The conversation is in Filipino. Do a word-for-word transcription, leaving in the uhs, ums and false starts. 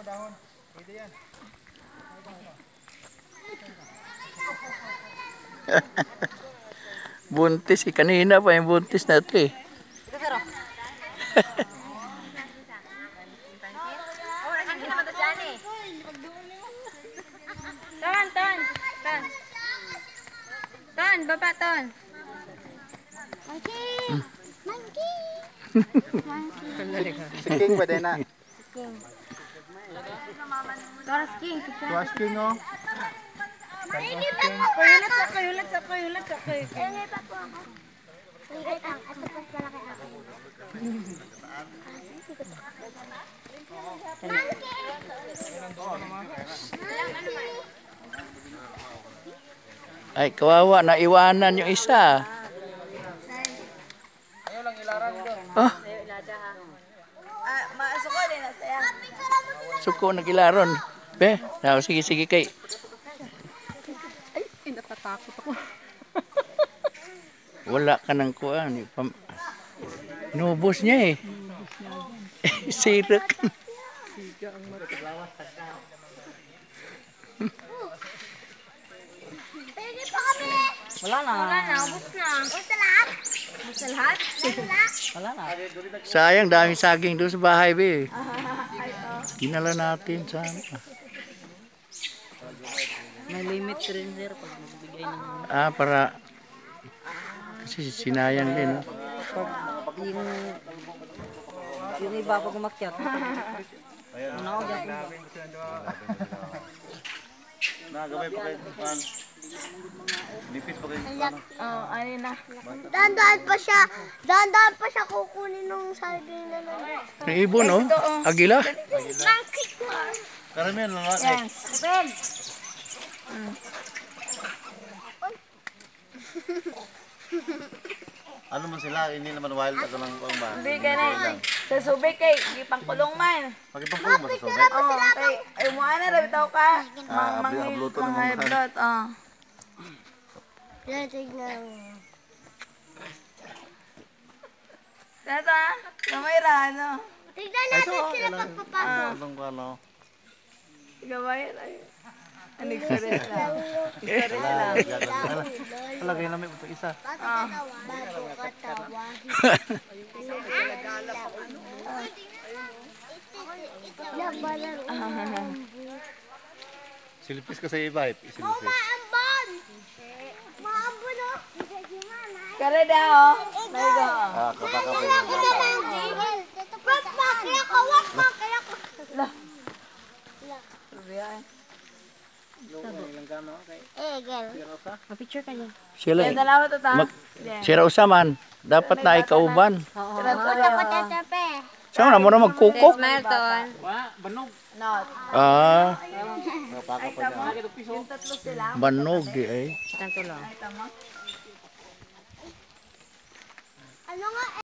Buntis eh. Kanina pa yung buntis na ito eh. Ton, ton, ton. Ton, baba ton. Monkey! Monkey! Monkey. Si King pwede na. King. Toras King. Tuwas King oh. Kuyulat sa kuyulat sa kuyulat sa kuyulat. Eh, pa po ako. Wait lang, ito pa pala kay ako. Ay, kawawa. Naiwanan yung isa. Ayaw lang ilaran ko. Oh, Ah, maasuko din na saya. suko nagilaron. Be, now, sige, sige kay. Ay, natatakot ako. Wala ka ng kuhan. Nubos niya eh. Sirak. Wala na. Wala na, ubos na. Ubos na lahat? Ubos na lahat? Wala na. Sayang, daming saging doon sa bahay, be. Dinala natin sana. May limit rin sir pag magbigay ng Ah, para kasi sinayang din. No? yung yung iba pag umakyat. Ano ako dyan? Nagaway pa kayo. Lipis pa kayo. Oh, ano na. Dandaan pa siya. Dandaan pa siya kukunin ng saging na nandun. Yung ibon, no? Agila. Monkey ko. Karamihan lang natin. Yan. Ben. Ano man sila, hindi naman wild ako lang pang ba. Hindi ka na. Sa subik kay, gipang kulong man. Pagipangkulong ba sa sobe? Oh, kay, ay mo ana rabi taw ka. Ah, Mang mang abluto mang ng high mga- blood. Oh. Yan, tignan mo. Tata, kamayra ano? Tignan natin sila pagpapasok. Anong ko ano? Kamayra. Ano experience lang? Experience lang. Palagay namin ito isa. Bago katawa. Silipis ka sa iba eh. Silipis. Maambon! Maambon o! Kare daw. Naigo. Ah, kapaka pa yun. Wak pa! Kaya ko! Wak pa! Kaya ko! Eh, girl. Ma-picture ka niya. Sila. Yan dalawa to ta. Mag- Sira usaman. Dapat na ikauban. Puta ko tatape. Saan na mo na magkukok? Smile ton. Not. Ah, Kapaka pa niya. Yung tatlo sila. banog di ay. Tanto lang. Ano nga